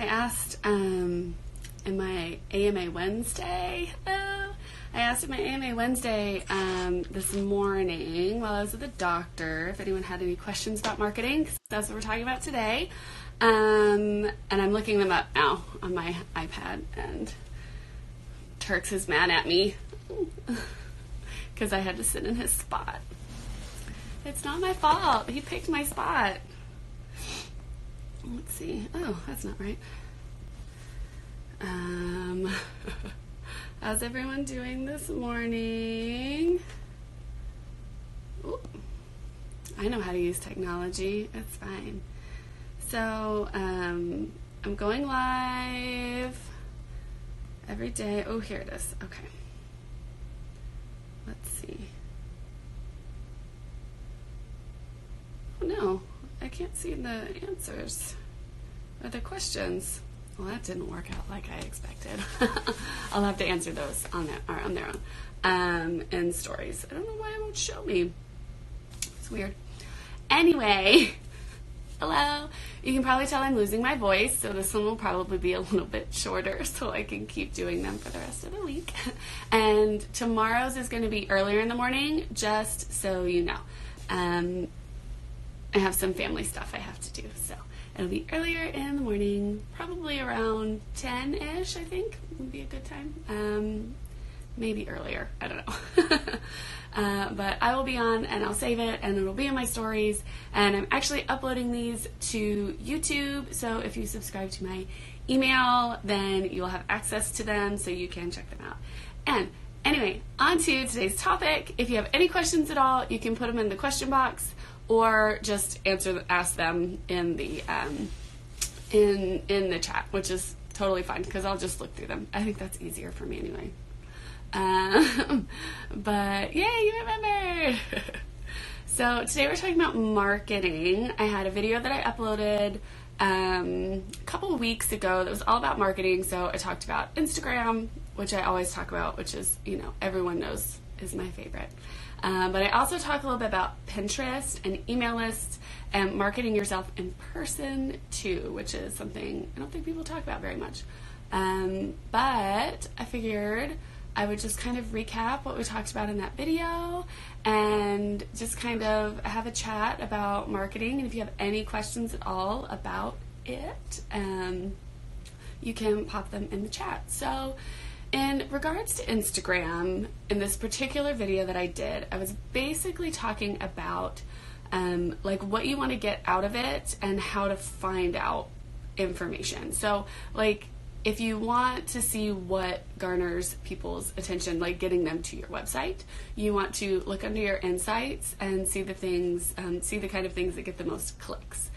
asked in my AMA Wednesday, I asked at my AMA Wednesday this morning while I was at the doctor if anyone had any questions about marketing, 'cause that's what we're talking about today. And I'm looking them up now on my iPad, and Turks is mad at me because I had to sit in his spot. It's not my fault. He picked my spot. Let's see. Oh, that's not right. How's everyone doing this morning? Ooh. I know how to use technology. It's fine. So, I'm going live every day. Oh, here it is. Okay. Let's see. Oh, no. I can't see the answers or the questions. Well, that didn't work out like I expected. I'll have to answer those on their own in stories. I don't know why it won't show me. It's weird. Anyway, hello. You can probably tell I'm losing my voice, so this one will probably be a little bit shorter so I can keep doing them for the rest of the week. And tomorrow's is going to be earlier in the morning, just so you know. I have some family stuff I have to do, so it'll be earlier in the morning, probably around 10-ish, I think, would be a good time. Maybe earlier, I don't know. But I will be on, and I'll save it, and it'll be in my stories, and I'm actually uploading these to YouTube, so if you subscribe to my email, then you'll have access to them, so you can check them out. And anyway, on to today's topic. If you have any questions at all, you can put them in the question box, or just ask them in the in the chat, which is totally fine because I'll just look through them. I think that's easier for me anyway. But yay, you remembered! So today we're talking about marketing. I had a video that I uploaded a couple of weeks ago that was all about marketing. So I talked about Instagram, which I always talk about, which is, you know, everyone knows is my favorite. But I also talk a little bit about Pinterest and email lists and marketing yourself in person too, which is something I don't think people talk about very much. But I figured I would just kind of recap what we talked about in that video and just kind of have a chat about marketing. And if you have any questions at all about it, you can pop them in the chat. So in regards to Instagram, in this particular video that I did, I was basically talking about like what you want to get out of it and how to find out information. So like if you want to see what garners people's attention, like getting them to your website, you want to look under your insights and see the things, see the kind of things that get the most clicks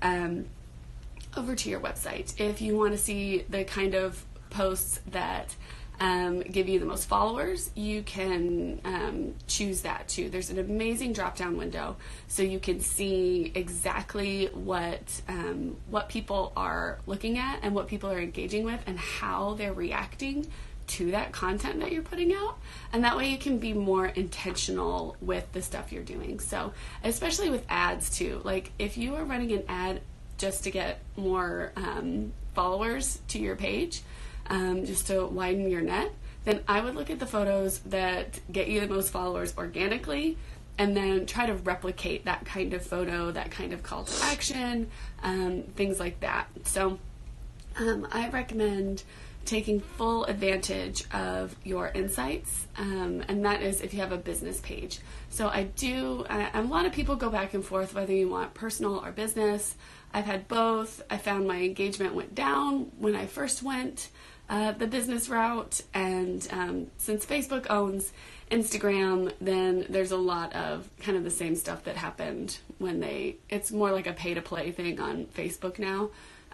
over to your website. If you want to see the kind of posts that give you the most followers, you can choose that too. There's an amazing drop-down window, so you can see exactly what people are looking at and what people are engaging with and how they're reacting to that content that you're putting out. And that way you can be more intentional with the stuff you're doing. So especially with ads too, like if you are running an ad just to get more followers to your page, just to widen your net, then I would look at the photos that get you the most followers organically and then try to replicate that kind of photo, that kind of call to action, things like that. So I recommend taking full advantage of your insights, and that is if you have a business page. So a lot of people go back and forth whether you want personal or business. I've had both. I found my engagement went down when I first went the business route, and since Facebook owns Instagram, then there's a lot of kind of the same stuff that happened when it's more like a pay-to-play thing on Facebook now.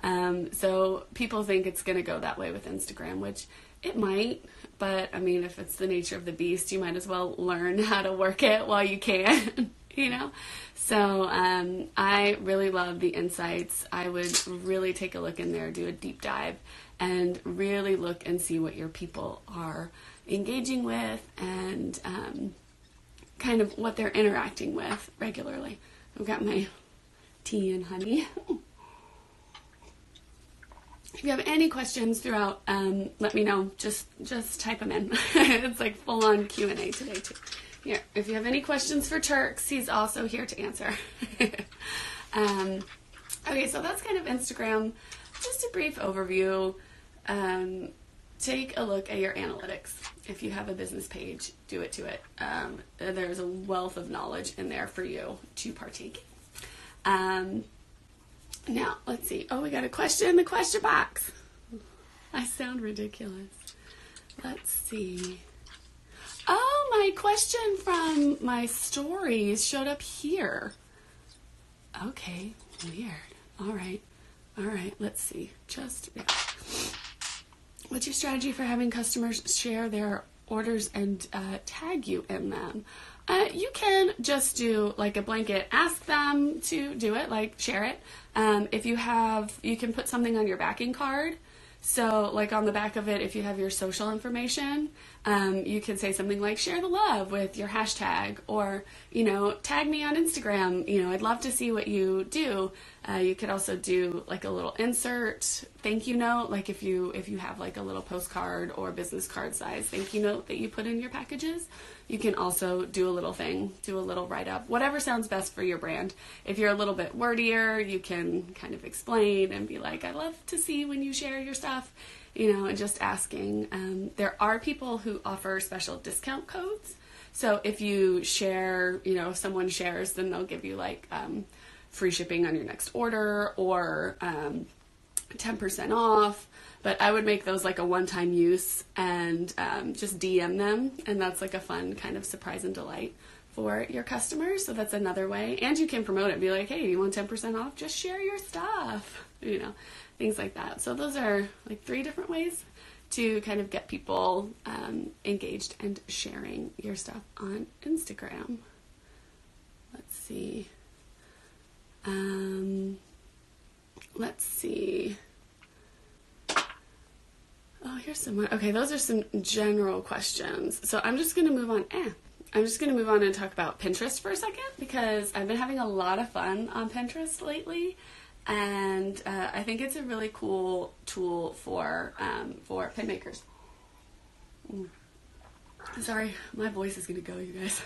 So people think it's going to go that way with Instagram, which it might, but I mean, if it's the nature of the beast, you might as well learn how to work it while you can, you know? So I really love the insights. I would really take a look in there, do a deep dive, and really look and see what your people are engaging with and kind of what they're interacting with regularly. I've got my tea and honey. if you have any questions throughout, let me know. Just type them in. It's like full on Q&A today too. Here, if you have any questions for Turks, he's also here to answer. Okay, so that's kind of Instagram. Just a brief overview. Take a look at your analytics. If you have a business page, do it to it. There's a wealth of knowledge in there for you to partake. Now, let's see. Oh, we got a question in the question box. I sound ridiculous. Let's see. Oh, my question from my stories showed up here. Okay, weird. All right, let's see. Yeah. What's your strategy for having customers share their orders and tag you in them? You can just do like a blanket, ask them to do it, like share it. If you can put something on your backing card. So like on the back of it, if you have your social information, you can say something like share the love with your hashtag, or, tag me on Instagram. I'd love to see what you do. You could also do like a little insert thank you note, like if you have like a little postcard or business card size thank you note that you put in your packages. You can also do a little write-up, whatever sounds best for your brand. If you're a little bit wordier, you can kind of explain and be like, I love to see when you share your stuff, and just asking. There are people who offer special discount codes. So if you share, if someone shares, then they'll give you like free shipping on your next order, or 10% off. But I would make those like a one-time use and just DM them. And that's like a fun kind of surprise and delight for your customers. So that's another way. And you can promote it and be like, hey, you want 10% off? Just share your stuff, things like that. So those are like 3 different ways to kind of get people engaged and sharing your stuff on Instagram. Let's see. Oh, here's some more. Okay, those are some general questions. So I'm just going to move on. I'm just going to move on and talk about Pinterest for a second, because I've been having a lot of fun on Pinterest lately. And I think it's a really cool tool for pin makers. Sorry, my voice is going to go, you guys.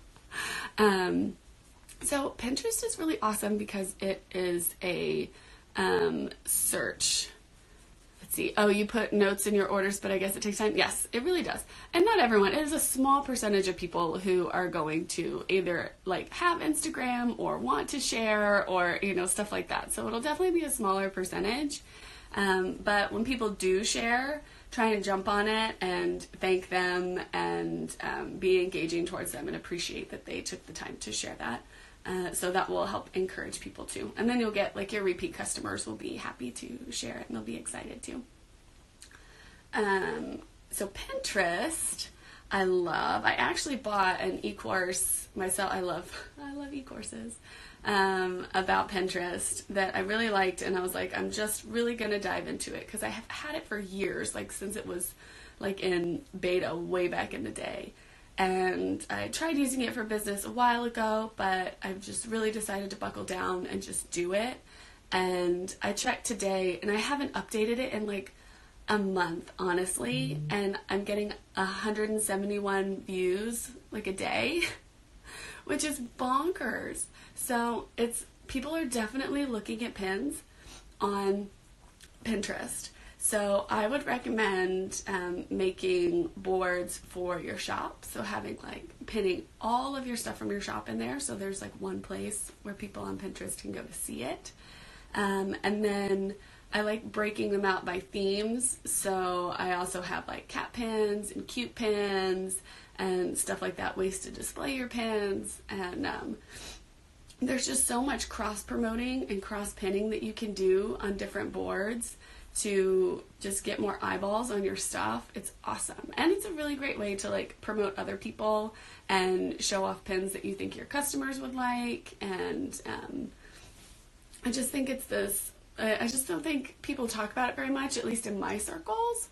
So Pinterest is really awesome because it is a search. Let's see. Oh, you put notes in your orders, but I guess it takes time. Yes, it really does. And not everyone. It is a small percentage of people who are going to either like have Instagram or want to share, or stuff like that. So it'll definitely be a smaller percentage. But when people do share, try and jump on it and thank them and be engaging towards them and appreciate that they took the time to share that. So that will help encourage people too. And then you'll get like your repeat customers will be happy to share it and they'll be excited too. So Pinterest, I actually bought an e-course myself. I love e-courses about Pinterest that I really liked. And I was like, I'm just really going to dive into it because I have had it for years, like since it was like in beta way back in the day. And I tried using it for business a while ago, but I've just really decided to buckle down and just do it. And I checked today, and I haven't updated it in like a month, honestly. And I'm getting 171 views like a day, which is bonkers. So people are definitely looking at pins on Pinterest. So I would recommend making boards for your shop. So having like pinning all of your stuff from your shop in there. So there's like one place where people on Pinterest can go to see it. And then I like breaking them out by themes. So I also have like cat pins and cute pins and stuff like that, ways to display your pins. And there's just so much cross-promoting and cross-pinning that you can do on different boards to just get more eyeballs on your stuff. It's awesome. And it's a really great way to like promote other people and show off pins that you think your customers would like. And I just think I just don't think people talk about it very much, at least in my circles.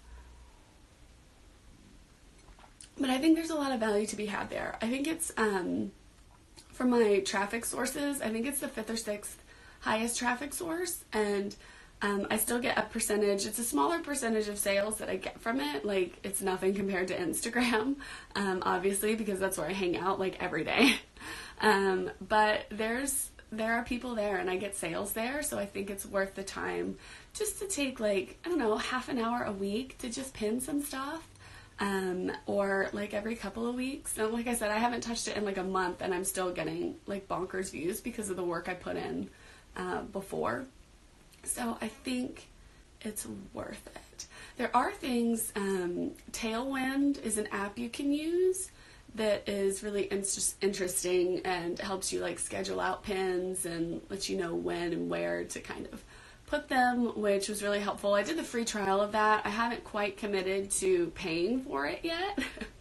But I think there's a lot of value to be had there. I think it's, from my traffic sources, I think it's the 5th or 6th highest traffic source. And I still get a percentage. It's a smaller percentage of sales that I get from it. Like, it's nothing compared to Instagram, obviously, because that's where I hang out, like, every day. But there are people there, and I get sales there, so I think it's worth the time just to take, like, I don't know, half an hour a week to just pin some stuff, or, like, every couple of weeks. And like I said, I haven't touched it in, like, a month, and I'm still getting, like, bonkers views because of the work I put in before. So I think it's worth it. There are things, Tailwind is an app you can use that is really interesting and helps you, like, schedule out pins and let you know when and where to kind of put them, which was really helpful. I did the free trial of that. I haven't quite committed to paying for it yet,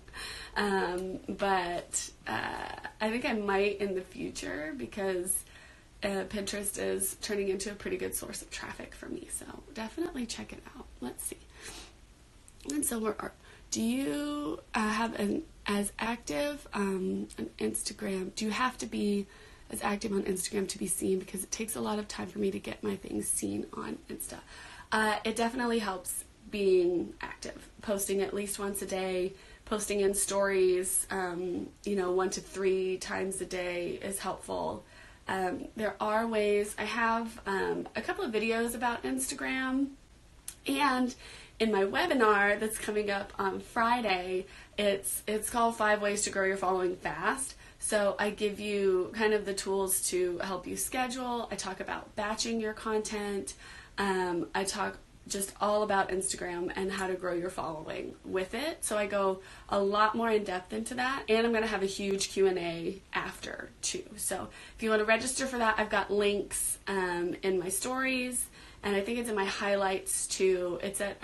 but I think I might in the future, because Pinterest is turning into a pretty good source of traffic for me, so definitely check it out. Let's see. And so do you have as active on Instagram? Do you have to be as active on Instagram to be seen? Because it takes a lot of time for me to get my things seen on Insta. It definitely helps being active, posting at least once a day, posting in stories, 1 to 3 times a day is helpful. There are ways. I have a couple of videos about Instagram, and in my webinar that's coming up on Friday, it's called 5 Ways to Grow Your Following Fast. So I give you kind of the tools to help you schedule. I talk about batching your content. I talk just all about Instagram and how to grow your following with it. So I go a lot more in depth into that, and I'm going to have a huge Q&A after too. So if you want to register for that, I've got links in my stories, and I think it's in my highlights too. It's at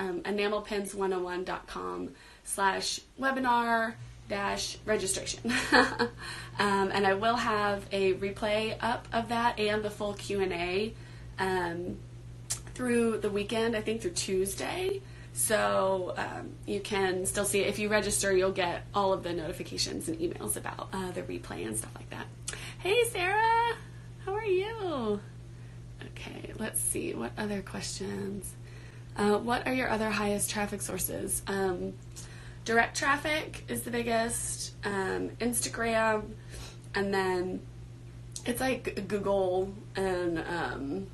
enamelpins101.com/webinar-registration. And I will have a replay up of that and the full Q&A through the weekend, I think through Tuesday. So you can still see it. If you register, you'll get all of the notifications and emails about the replay and stuff like that. Hey, Sarah, how are you? Okay, let's see. What other questions? What are your other highest traffic sources? Direct traffic is the biggest, Instagram, and then it's like Google and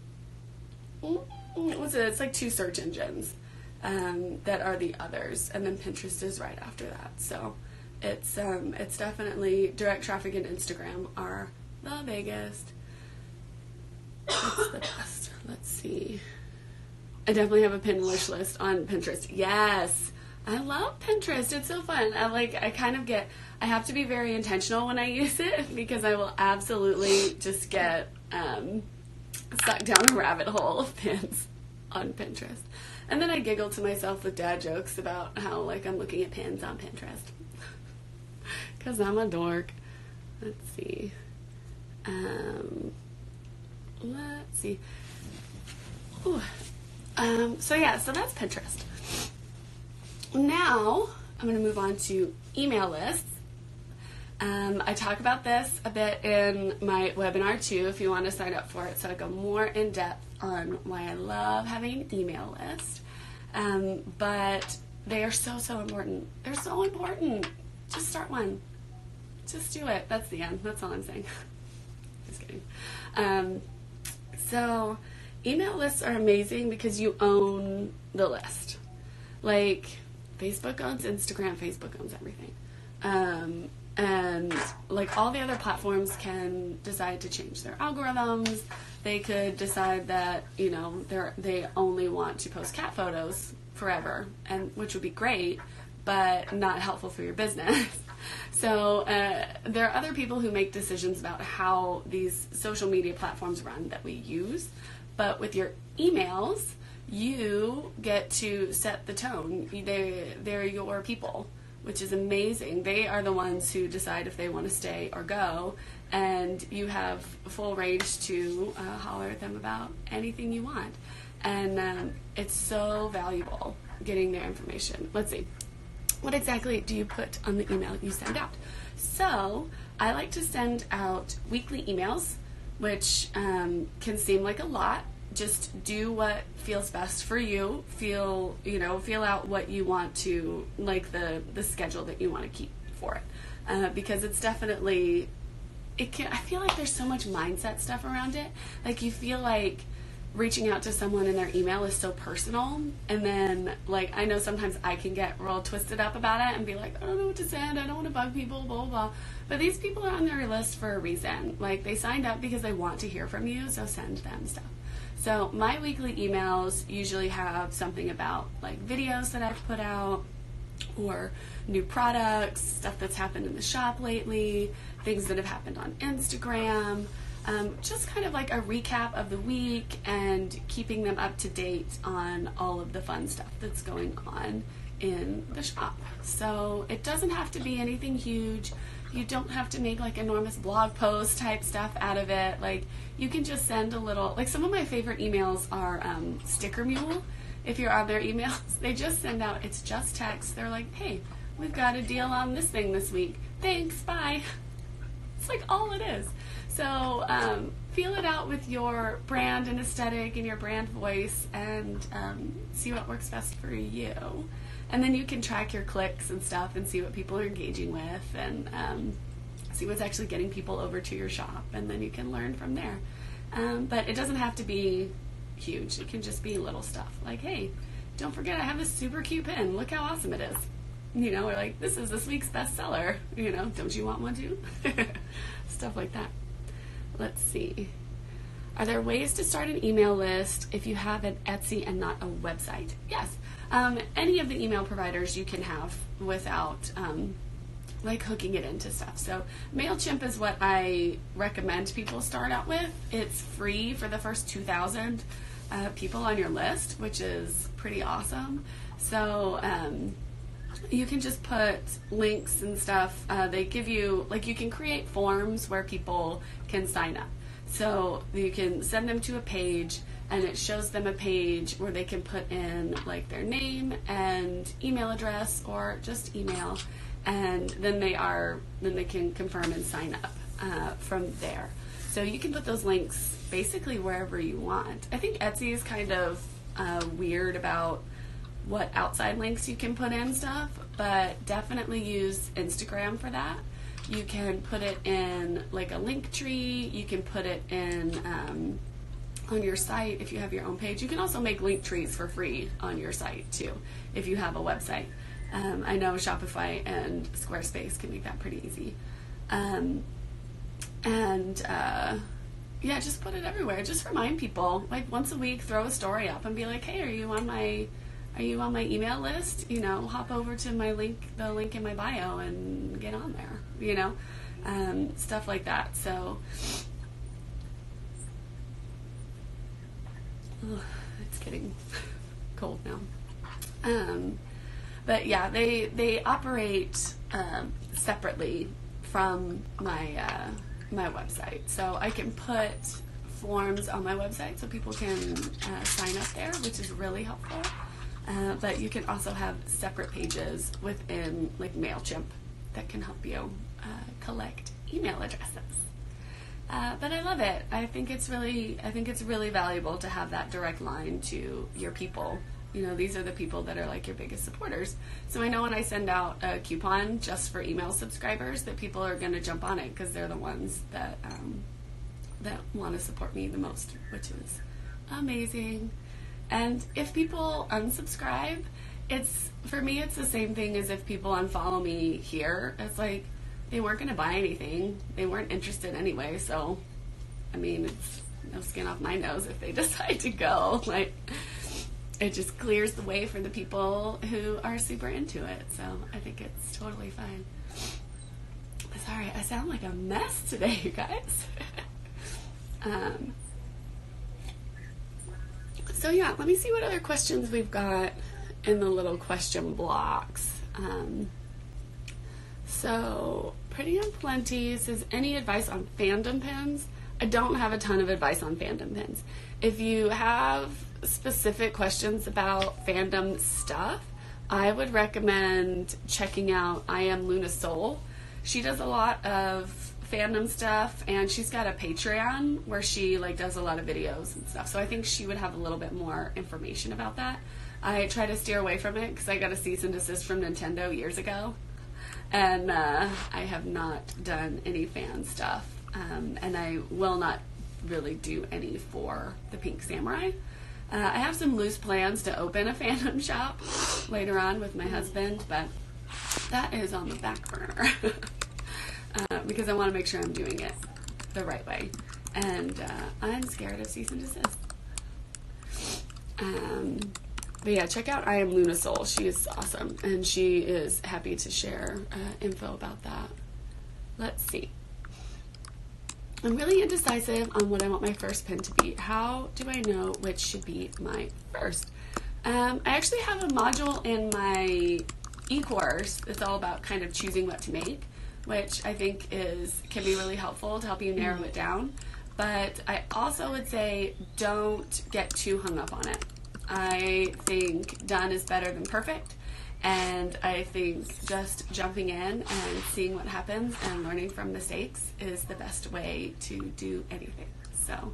what's it? It's like 2 search engines that are the others, and then Pinterest is right after that. So it's definitely direct traffic and Instagram are the biggest. What's the best? Let's see. I definitely have a pin wish list on Pinterest. Yes, I love Pinterest. It's so fun. I have to be very intentional when I use it, because I will absolutely just get sucked down a rabbit hole of pins on Pinterest. And then I giggle to myself with dad jokes about how, like, I'm looking at pins on Pinterest. Because I'm a dork. Let's see. Let's see. Ooh. So that's Pinterest. Now, I'm going to move on to email lists. I talk about this a bit in my webinar too, if you want to sign up for it. So I go more in depth on why I love having an email list. But they are so important. They're so important. Just start one. Just do it. That's the end. That's all I'm saying. Just kidding. So email lists are amazing because you own the list. Like, Facebook owns Instagram, Facebook owns everything. And like all the other platforms can decide to change their algorithms. They could decide that, they only want to post cat photos forever, and which would be great, but not helpful for your business. So there are other people who make decisions about how these social media platforms run that we use. But with your emails, you get to set the tone. They're your people, which is amazing. They are the ones who decide if they want to stay or go, and you have full range to holler at them about anything you want. And it's so valuable getting their information. Let's see. What exactly do you put on the email you send out? So I like to send out weekly emails, which can seem like a lot, just do what feels best for you. Feel out what you want to, like the schedule that you want to keep for it, because it's definitely, I feel like there's so much mindset stuff around it. Like, you feel like reaching out to someone in their email is so personal, and then, like, I know sometimes I can get real twisted up about it and be like, I don't know what to send, I don't want to bug people, blah, blah, blah. But these people are on their list for a reason. Like, they signed up because they want to hear from you, so send them stuff. So my weekly emails usually have something about, like, videos that I've put out, or new products, stuff that's happened in the shop lately, things that have happened on Instagram, just kind of like a recap of the week and keeping them up to date on all of the fun stuff that's going on in the shop. So it doesn't have to be anything huge. You don't have to make like enormous blog post type stuff out of it. Like, you can just send a little, like, some of my favorite emails are Sticker Mule. If you're on their emails, they just send out, it's just text. They're like, hey, we've got a deal on this thing this week. Thanks, bye. It's like all it is. So feel it out with your brand and aesthetic and your brand voice, and see what works best for you. And then you can track your clicks and stuff and see what people are engaging with, and see what's actually getting people over to your shop, and then you can learn from there. But it doesn't have to be huge. It can just be little stuff like, hey, don't forget I have this super cute pin. Look how awesome it is. Or like, this is this week's bestseller. Don't you want one too? Stuff like that. Let's see. Are there ways to start an email list if you have an Etsy and not a website? Yes. Any of the email providers you can have without like hooking it into stuff. So MailChimp is what I recommend people start out with. It's free for the first 2,000 people on your list, which is pretty awesome. So you can just put links and stuff. They give you, like, you can create forms where people can sign up. So you can send them to a page, and it shows them a page where they can put in, like, their name and email address, or just email, and then they can confirm and sign up from there. So you can put those links basically wherever you want. I think Etsy is kind of weird about what outside links you can put in stuff, but definitely use Instagram for that. You can put it in like a link tree. You can put it in on your site if you have your own page. You can also make link trees for free on your site too if you have a website. I know Shopify and Squarespace can make that pretty easy. Yeah, just put it everywhere. Just remind people, like, once a week, throw a story up and be like, hey, are you on my email list? Hop over to the link in my bio and get on there, stuff like that. So it's getting cold now. But yeah, they operate separately from my website. So I can put forms on my website so people can sign up there, which is really helpful. But you can also have separate pages within, like, MailChimp that can help you collect email addresses. But I love it. I think it's really valuable to have that direct line to your people. These are the people that are like your biggest supporters. So I know when I send out a coupon just for email subscribers that people are going to jump on it because they're the ones that want to support me the most, which is amazing. And if people unsubscribe, for me it's the same thing as if people unfollow me here. It's like, they weren't going to buy anything. They weren't interested anyway. So, I mean, it's no skin off my nose if they decide to go. Like, it just clears the way for the people who are super into it. So I think it's totally fine. Sorry, I sound like a mess today, you guys. So yeah, let me see what other questions we've got in the little question blocks. So Pretty and Plenty says, any advice on fandom pins? I don't have a ton of advice on fandom pins. If you have specific questions about fandom stuff, I would recommend checking out I Am Luna Soul. She does a lot of fandom stuff, and she's got a Patreon where she like does a lot of videos and stuff. So I think she would have a little bit more information about that. I try to steer away from it because I got a cease and desist from Nintendo years ago, and I have not done any fan stuff, and I will not really do any for the Pink Samurai. I have some loose plans to open a fandom shop later on with my husband, but that is on the back burner because I want to make sure I'm doing it the right way, and I'm scared of cease and desist. But yeah, check out I Am Luna Soul. She is awesome, and she is happy to share info about that. Let's see. I'm really indecisive on what I want my first pin to be. How do I know which should be my first? I actually have a module in my e-course that's all about kind of choosing what to make, which I think can be really helpful to help you narrow it down. But I also would say don't get too hung up on it. I think done is better than perfect. And I think just jumping in and seeing what happens and learning from mistakes is the best way to do anything. So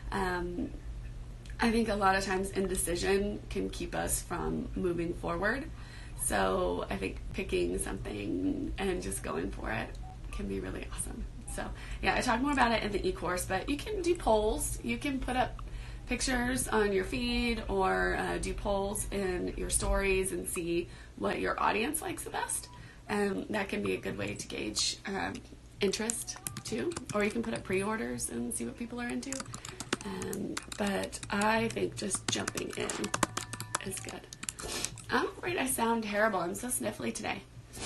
I think a lot of times indecision can keep us from moving forward. So I think picking something and just going for it can be really awesome. So yeah, I talk more about it in the e-course, but you can do polls. You can put up pictures on your feed or do polls in your stories and see what your audience likes the best. And that can be a good way to gauge interest too. Or you can put up pre-orders and see what people are into. But I think just jumping in is good. I'm afraid I sound terrible. I'm so sniffly today.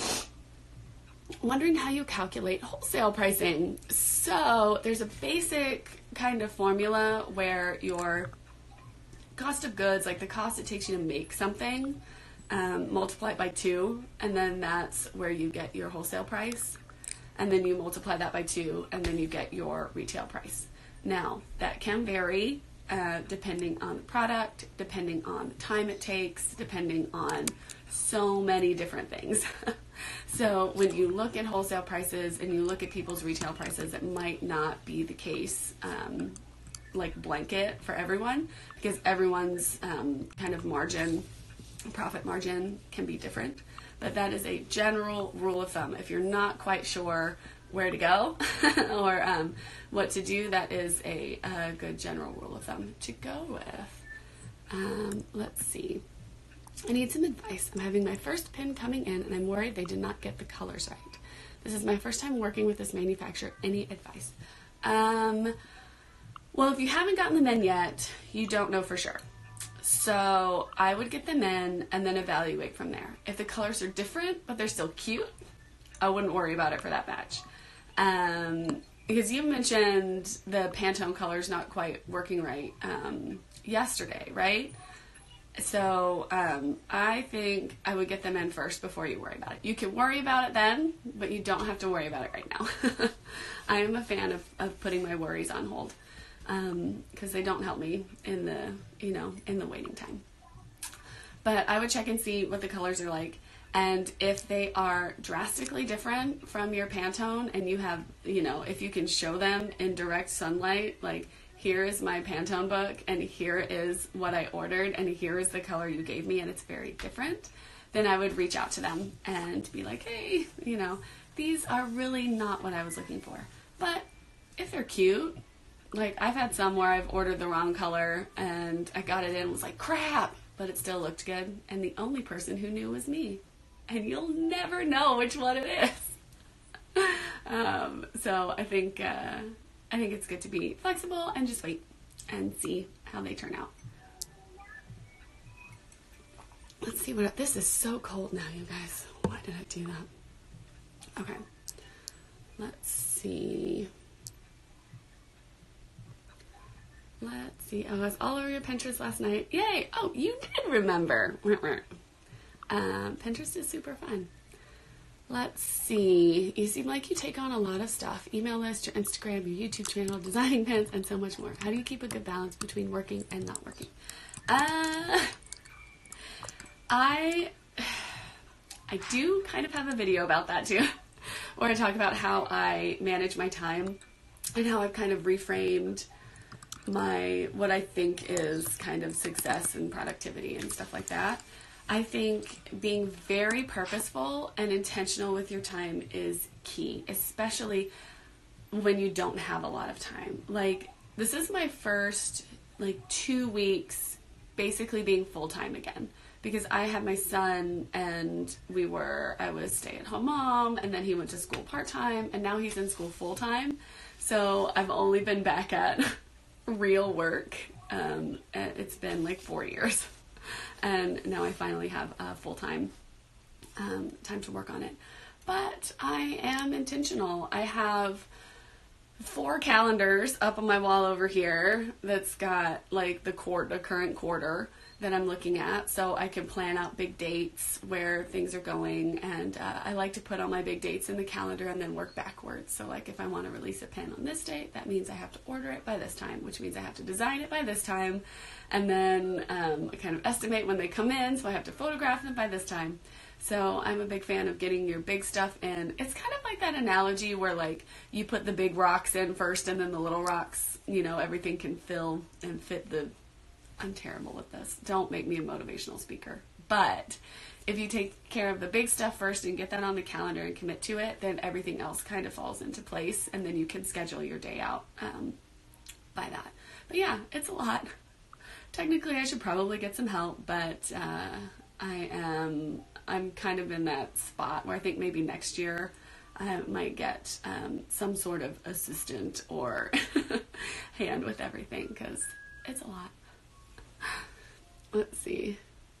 Wondering how you calculate wholesale pricing. So there's a basic kind of formula where your cost of goods, like the cost it takes you to make something, multiply it by 2, and then that's where you get your wholesale price. And then you multiply that by 2, and then you get your retail price. Now, that can vary depending on the product, depending on the time it takes, depending on so many different things. So when you look at wholesale prices and you look at people's retail prices, it might not be the case like blanket for everyone, because everyone's kind of profit margin can be different. But that is a general rule of thumb. If you're not quite sure where to go or what to do, that is a good general rule of thumb to go with. Let's see. I need some advice. I'm having my first pin coming in, and I'm worried they did not get the colors right. This is my first time working with this manufacturer. Any advice? Well, if you haven't gotten them in yet, you don't know for sure. So I would get them in and then evaluate from there. If the colors are different, but they're still cute, I wouldn't worry about it for that batch. Because you mentioned the Pantone colors not quite working right yesterday, right? So I think I would get them in first before you worry about it. You can worry about it then, but you don't have to worry about it right now. I am a fan of putting my worries on hold because they don't help me in the waiting time. But I would check and see what the colors are like. And if they are drastically different from your Pantone and you have, if you can show them in direct sunlight, like, here is my Pantone book, and here is what I ordered, and here is the color you gave me, and it's very different, then I would reach out to them and be like, hey, these are really not what I was looking for. But if they're cute, like I've had some where I've ordered the wrong color, and I got it in and was like, crap, but it still looked good, and the only person who knew was me. And you'll never know which one it is. So I think it's good to be flexible and just wait and see how they turn out. Let's see this is so cold now, you guys. Why did I do that? Okay. Let's see. Oh, I was all over your Pinterest last night. Yay! Oh, you did remember. Pinterest is super fun. Let's see. You seem like you take on a lot of stuff. Email list, your Instagram, your YouTube channel, designing pins, and so much more. How do you keep a good balance between working and not working? I do kind of have a video about that too. where I talk about how I manage my time and how I've kind of reframed what I think is kind of success and productivity and stuff like that. I think being very purposeful and intentional with your time is key, especially when you don't have a lot of time. Like, this is my first 2 weeks basically being full-time again, because I had my son and I was stay-at-home mom, and then he went to school part-time, and now he's in school full-time. So I've only been back at real work. It's been 4 years. And now I finally have full-time time to work on it. But I am intentional. I have 4 calendars up on my wall over here that's got the current quarter that I'm looking at, so I can plan out big dates where things are going, and I like to put all my big dates in the calendar and then work backwards. So if I want to release a pen on this date, that means I have to order it by this time, which means I have to design it by this time, and then I kind of estimate when they come in, so I have to photograph them by this time. So I'm a big fan of getting your big stuff in. It's kind of like that analogy where you put the big rocks in first and then the little rocks, everything can fill and fit I'm terrible with this. Don't make me a motivational speaker. But if you take care of the big stuff first and get that on the calendar and commit to it, then everything else kind of falls into place, and then you can schedule your day out by that. But yeah, it's a lot. Technically, I should probably get some help, but I'm kind of in that spot where I think maybe next year I might get some sort of assistant or hand with everything, because it's a lot. Let's see.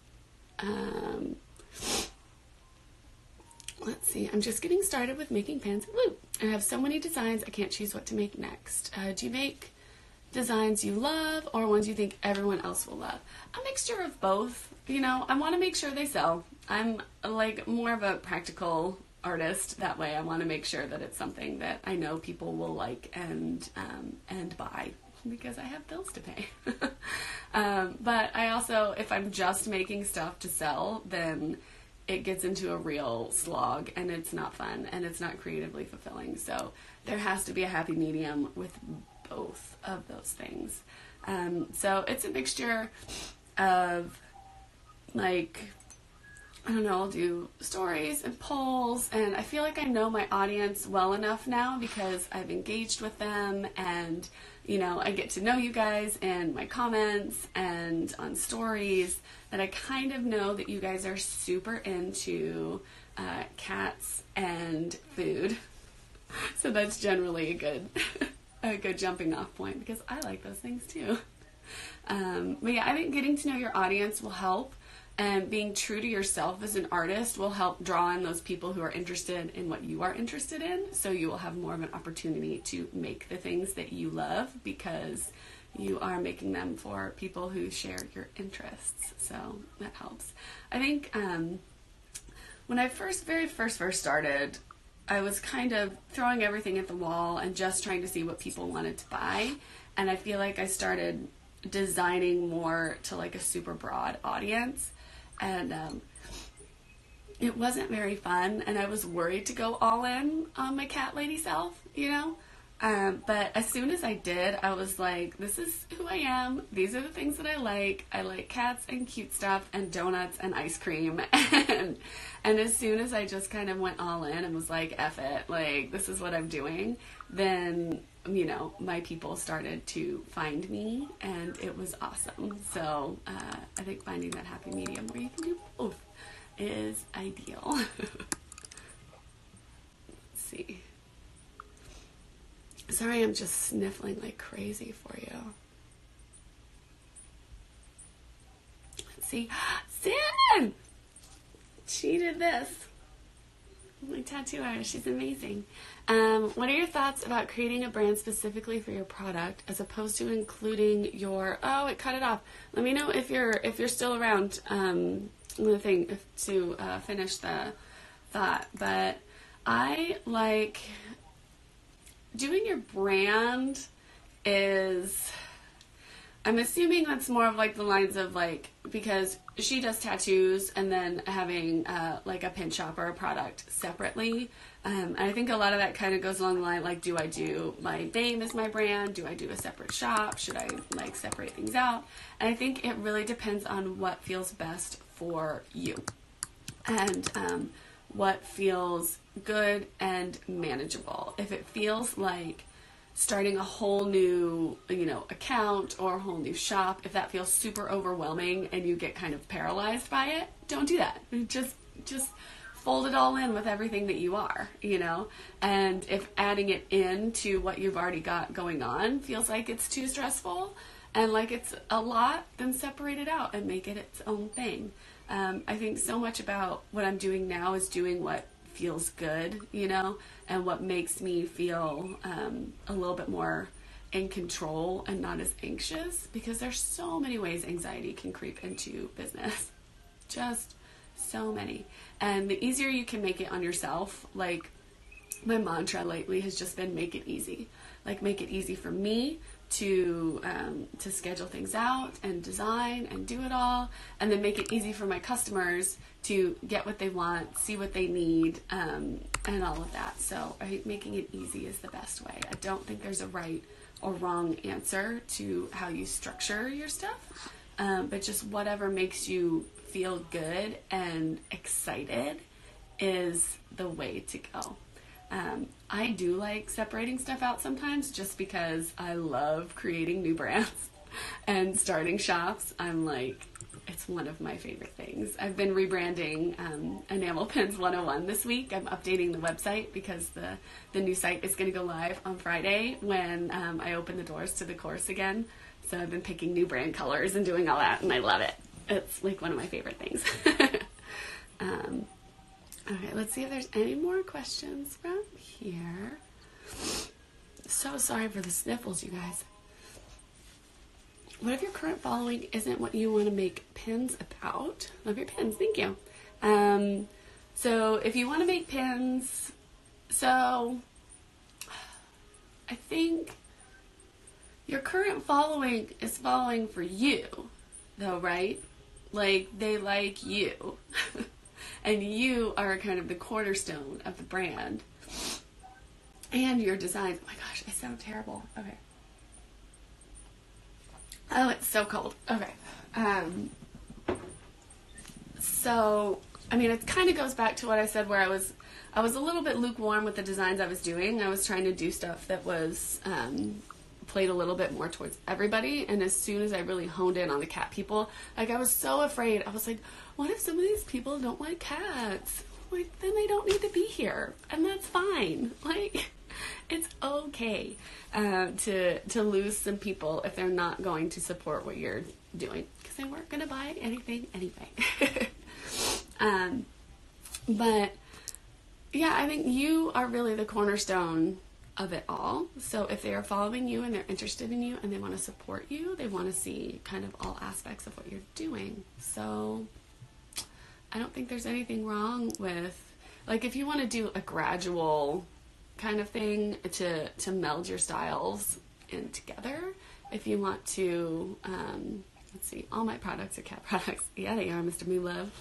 I'm just getting started with making pens. Woo! I have so many designs, I can't choose what to make next. Do you make designs you love or ones you think everyone else will love? A mixture of both. I want to make sure they sell. I'm more of a practical artist that way. I want to make sure that it's something that I know people will like and buy, because I have bills to pay. But I also, if I'm just making stuff to sell, then it gets into a real slog, and it's not fun, and it's not creatively fulfilling. So there has to be a happy medium with both of those things. So it's a mixture of I don't know, I'll do stories and polls, and I feel like I know my audience well enough now because I've engaged with them, and I get to know you guys in my comments and on stories, that I kind of know that you guys are super into cats and food. So that's generally a good jumping off point, because I like those things too. But yeah, I think getting to know your audience will help. And being true to yourself as an artist will help draw in those people who are interested in what you are interested in. So you will have more of an opportunity to make the things that you love, because you are making them for people who share your interests. So that helps. I think when I very first started, I was kind of throwing everything at the wall and just trying to see what people wanted to buy. And I feel like I started designing more to a super broad audience. And it wasn't very fun, and I was worried to go all in on my cat lady self, but as soon as I did, I was like, this is who I am, these are the things that I like cats and cute stuff and donuts and ice cream, and as soon as I just kind of went all in and was like, F it, this is what I'm doing, then my people started to find me, and it was awesome. So I think finding that happy medium where you can do both is ideal. Let's see. Sorry, I'm just sniffling like crazy for you. Let's see. Sin! She did this. My tattoo artist, she's amazing. What are your thoughts about creating a brand specifically for your product as opposed to including your, oh, it cut it off. Let me know if you're still around, to finish the thought. But I like doing your brand is, I'm assuming that's more of like the lines of like, because she does tattoos and then having like a pin shop or a product separately. And I think a lot of that kind of goes along the line, like, do I do my name as my brand? Do I do a separate shop? Should I like separate things out? And I think it really depends on what feels best for you and what feels good and manageable. If it feels like starting a whole new, account or a whole new shop, if that feels super overwhelming and you get kind of paralyzed by it, don't do that. Just fold it all in with everything that you are, and if adding it into what you've already got going on feels like it's too stressful and like it's a lot, then separate it out and make it its own thing. I think so much about what I'm doing now is doing what feels good, and what makes me feel a little bit more in control and not as anxious, because there's so many ways anxiety can creep into business. Just so many. And the easier you can make it on yourself, like my mantra lately has just been make it easy. Like make it easy for me to schedule things out and design and do it all, and then make it easy for my customers to get what they want, see what they need, and all of that. So I think making it easy is the best way. I don't think there's a right or wrong answer to how you structure your stuff, but just whatever makes you feel good and excited is the way to go. I do like separating stuff out sometimes just because I love creating new brands and starting shops. I'm like, it's one of my favorite things. I've been rebranding Enamel Pins 101 this week. I'm updating the website because the new site is going to go live on Friday when I open the doors to the course again. So I've been picking new brand colors and doing all that, and I love it. It's like one of my favorite things. Okay, let's see if there's any more questions from here. So sorry for the sniffles, you guys. What if your current following isn't what you want to make pins about? Love your pins, thank you. So if you want to make pins, so I think your current following is following for you, though, right? Like, they like you. And you are kind of the cornerstone of the brand. And your designs. Oh my gosh, I sound terrible. Okay. Oh, it's so cold. Okay. So, I mean, it kind of goes back to what I said, where I was a little bit lukewarm with the designs I was doing. I was trying to do stuff that was played a little bit more towards everybody, and as soon as I really honed in on the cat people, like, I was so afraid. I was like, what if some of these people don't like cats? Like, then they don't need to be here, and that's fine. Like, it's okay to lose some people if they're not going to support what you're doing, because they weren't going to buy anything anyway. But yeah, I think you are really the cornerstone of it all. So if they are following you and they're interested in you and they want to support you, they want to see kind of all aspects of what you're doing. So I don't think there's anything wrong with, like, if you want to do a gradual kind of thing to meld your styles in together. If you want to, let's see, all my products are cat products. Yeah, they are, Mr. Me Love.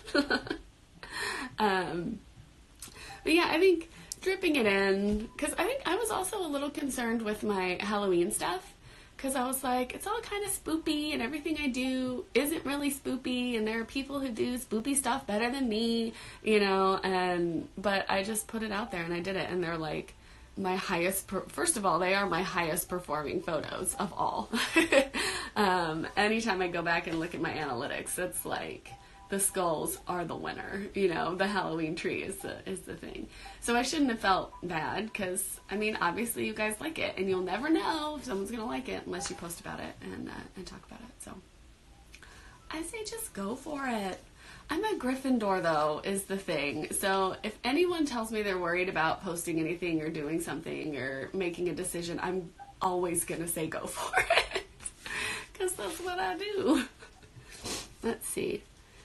But yeah, I think dripping it in, because I think I was also a little concerned with my Halloween stuff, because I was like, it's all kind of spoopy, and everything I do isn't really spoopy, and there are people who do spoopy stuff better than me, but I just put it out there, and I did it, and they're like my highest, first of all, they are my highest performing photos of all. Anytime I go back and look at my analytics, it's like, the skulls are the winner, the Halloween tree is the thing. So I shouldn't have felt bad, because, I mean, obviously you guys like it, and you'll never know if someone's going to like it unless you post about it and talk about it. So I say just go for it. I'm a Gryffindor, though, is the thing. So if anyone tells me they're worried about posting anything or doing something or making a decision, I'm always going to say go for it, because that's what I do. Let's see.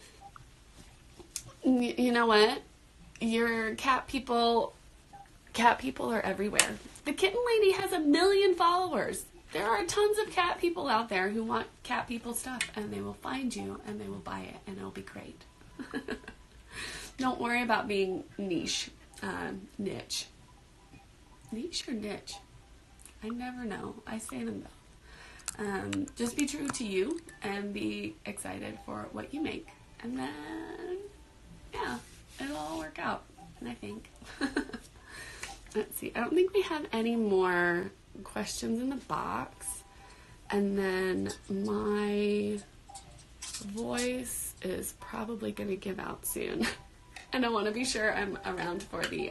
You know what? Your cat people are everywhere. The kitten lady has 1 million followers. there are tons of cat people out there who want cat people stuff, and they will find you and they will buy it, and it'll be great. Don't worry about being niche. Niche. Niche or niche? I never know. I say them both. Just be true to you and be excited for what you make. And then, yeah, it'll all work out, I think. Let's see. I don't think we have any more questions in the box. And then my voice is probably going to give out soon. And I want to be sure I'm around for the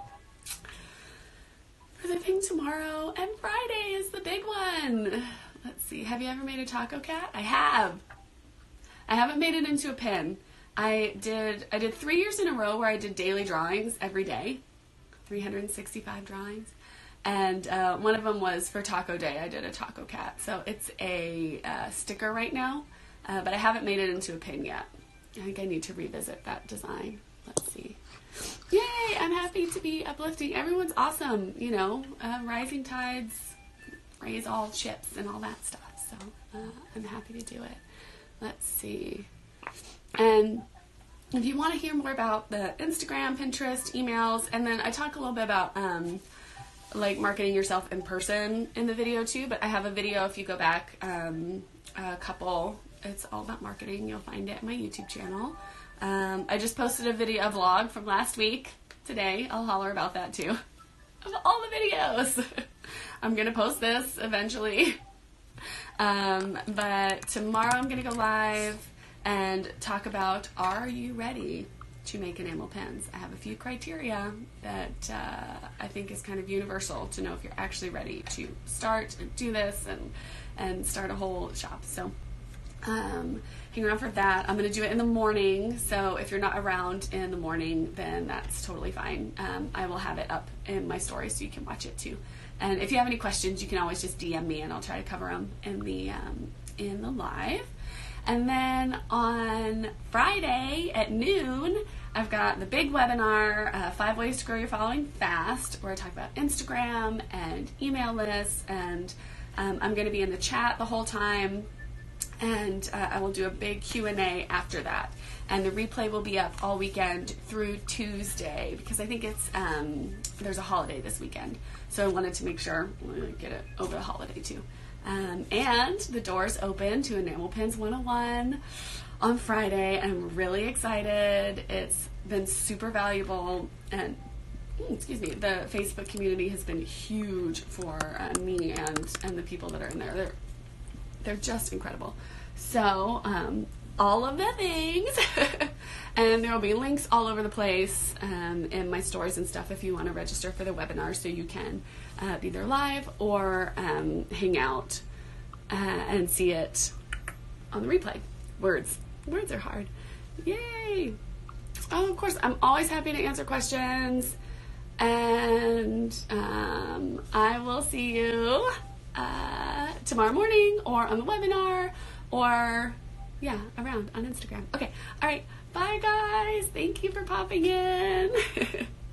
thing tomorrow. And Friday is the big one. Let's see. Have you ever made a taco cat? I have. I haven't made it into a pin. I did 3 years in a row where I did daily drawings every day. 365 drawings. And one of them was for Taco Day. I did a taco cat. So it's a sticker right now. But I haven't made it into a pin yet. I think I need to revisit that design. Let's see. Yay! I'm happy to be uplifting. Everyone's awesome. You know, rising tides raise all ships and all that stuff. So I'm happy to do it. Let's see. And if you want to hear more about the Instagram, Pinterest, emails, and then I talk a little bit about like marketing yourself in person in the video too, but I have a video if you go back a couple, it's all about marketing. You'll find it on my YouTube channel. I just posted a vlog from last week today. I'll holler about that too. Of all the videos. I'm going to post this eventually. But tomorrow I'm going to go live and talk about, are you ready to make enamel pens? I have a few criteria that I think is kind of universal to know if you're actually ready to start and do this and start a whole shop. So hang around for that. I'm going to do it in the morning, so if you're not around in the morning, then that's totally fine. I will have it up in my story so you can watch it too. And if you have any questions, you can always just DM me and I'll try to cover them in the live. And then on Friday at noon, I've got the big webinar, 5 Ways to Grow Your Following Fast, where I talk about Instagram and email lists, and I'm going to be in the chat the whole time, and I will do a big Q&A after that. And the replay will be up all weekend through Tuesday, because I think it's there's a holiday this weekend, so I wanted to make sure we get it over the holiday too. And the doors open to Enamel Pens 101 on Friday. I'm really excited. It's been super valuable, and the Facebook community has been huge for me and the people that are in there. They're just incredible. So all of the things, and there will be links all over the place in my stories and stuff if you want to register for the webinar, so you can be there live or hang out and see it on the replay. Words are hard. Yay! Oh, of course, I'm always happy to answer questions, and I will see you tomorrow morning or on the webinar or around on Instagram. Okay, all right, bye guys. Thank you for popping in.